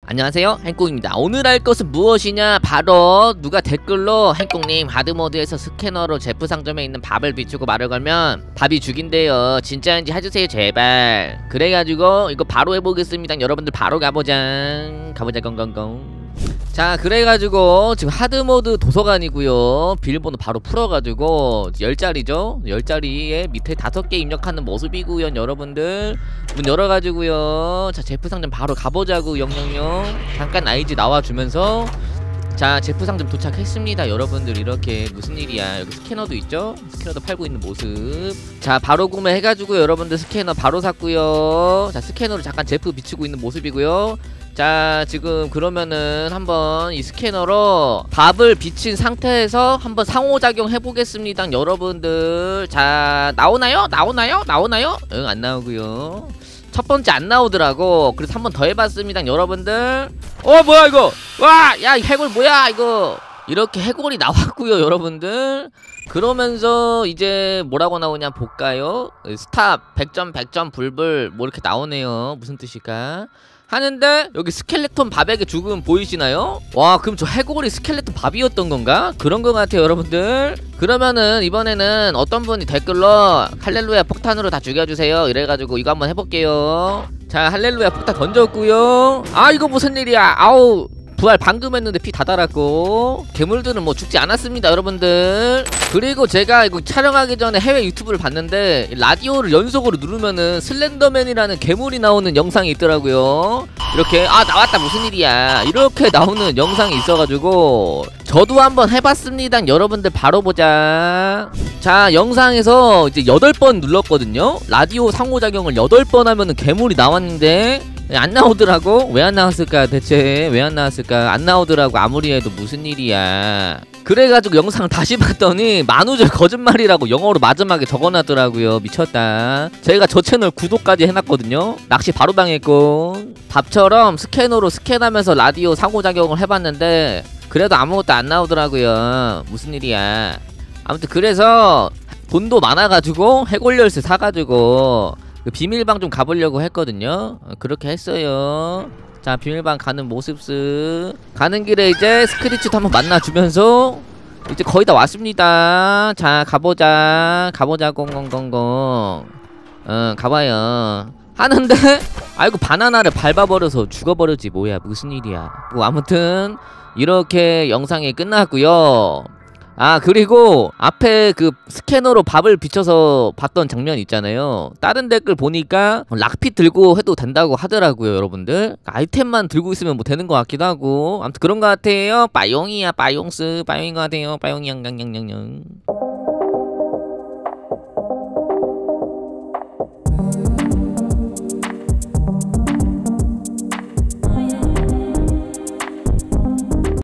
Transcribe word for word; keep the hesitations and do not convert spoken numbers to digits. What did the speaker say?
안녕하세요, 행꽁입니다. 오늘 할 것은 무엇이냐, 바로 누가 댓글로 행꽁님 하드모드에서 스캐너로 제프 상점에 있는 밥을 비추고 말을 걸면 밥이 죽인대요. 진짜인지 해주세요 제발. 그래가지고 이거 바로 해보겠습니다. 여러분들 바로 가보자 가보자 건건건. 자, 그래가지고 지금 하드모드 도서관이고요. 비밀번호 바로 풀어가지고 열 자리죠. 열 자리에 밑에 다섯 개 입력하는 모습이고요. 여러분들 문 열어가지고요. 자, 제프 상점 바로 가보자고. 영영영 잠깐 아이지 나와주면서 자, 제프 상점 도착했습니다. 여러분들 이렇게 무슨 일이야. 여기 스캐너도 있죠. 스캐너도 팔고 있는 모습. 자, 바로 구매해가지고 여러분들 스캐너 바로 샀고요. 자, 스캐너로 잠깐 제프 비추고 있는 모습이고요. 자, 지금 그러면은 한번 이 스캐너로 밥을 비친 상태에서 한번 상호작용 해보겠습니다. 여러분들 자, 나오나요? 나오나요? 나오나요? 응, 안 나오고요. 첫 번째 안 나오더라고. 그래서 한번 더 해봤습니다. 여러분들 어 뭐야 이거. 와, 야, 이 해골 뭐야 이거. 이렇게 해골이 나왔고요. 여러분들 그러면서 이제 뭐라고 나오냐 볼까요? 스탑 백 점 백 점 불불 뭐 이렇게 나오네요. 무슨 뜻일까 하는데 여기 스켈레톤 밥에게 죽음 보이시나요? 와, 그럼 저 해골이 스켈레톤 밥이었던 건가? 그런 것 같아요 여러분들. 그러면은 이번에는 어떤 분이 댓글로 할렐루야 폭탄으로 다 죽여주세요 이래가지고 이거 한번 해볼게요. 자, 할렐루야 폭탄 던졌고요. 아, 이거 무슨 일이야. 아우, 부활 방금 했는데 피 다 달았고. 괴물들은 뭐 죽지 않았습니다 여러분들. 그리고 제가 이거 촬영하기 전에 해외 유튜브를 봤는데 라디오를 연속으로 누르면은 슬렌더맨이라는 괴물이 나오는 영상이 있더라고요. 이렇게 아, 나왔다 무슨 일이야 이렇게 나오는 영상이 있어가지고 저도 한번 해봤습니다. 여러분들 바로 보자. 자, 영상에서 이제 여덟 번 눌렀거든요. 라디오 상호작용을 여덟 번 하면은 괴물이 나왔는데 안 나오더라고. 왜 안 나왔을까 대체. 왜 안 나왔을까. 안 나오더라고. 아무리 해도 무슨 일이야. 그래가지고 영상을 다시 봤더니 만우절 거짓말이라고 영어로 마지막에 적어놨더라고요. 미쳤다. 제가 저 채널 구독까지 해놨거든요. 낚시 바로 당했고. 밥처럼 스캐너로 스캔하면서 라디오 상호작용을 해봤는데 그래도 아무것도 안 나오더라고요. 무슨 일이야. 아무튼 그래서 돈도 많아가지고 해골 열쇠 사가지고 그 비밀방 좀 가보려고 했거든요. 어, 그렇게 했어요. 자, 비밀방 가는 모습스. 가는 길에 이제 스크리치도 한번 만나주면서 이제 거의 다 왔습니다. 자, 가보자 가보자 공공공공. 어, 가봐요 하는데 아이고, 바나나를 밟아버려서 죽어버렸지 뭐야. 무슨 일이야. 뭐 아무튼 이렇게 영상이 끝났고요. 아, 그리고 앞에 그 스캐너로 밥을 비춰서 봤던 장면 있잖아요. 다른 댓글 보니까 락핏 들고 해도 된다고 하더라고요 여러분들. 아이템만 들고 있으면 뭐 되는 것 같기도 하고. 아무튼 그런 것 같아요. 빠용이야 빠용스. 빠용인 것 같아요. 빠용이 양양양양양.